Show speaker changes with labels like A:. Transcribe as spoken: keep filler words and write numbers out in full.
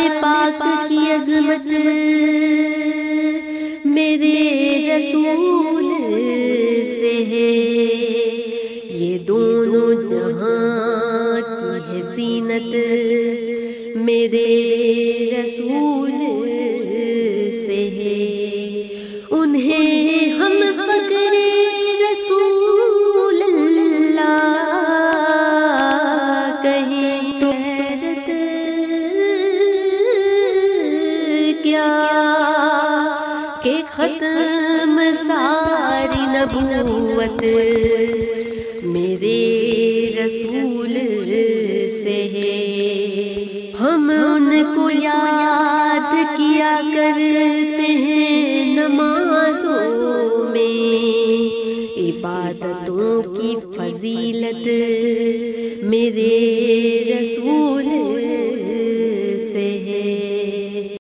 A: پاک کی عظمت میرے رسول سے ہے، یہ دونوں جہاں کی ہے زینت میرے رسول سے ہے، انہیں ہم فخر رسول اللہ کہیں تو حیرت کیا کہ ختم ساری نبوت میرے رسول سے ہے، ہم ان کو یاد کیا کرتے ہیں نمازوں میں، عبادتوں کی فضیلت میرے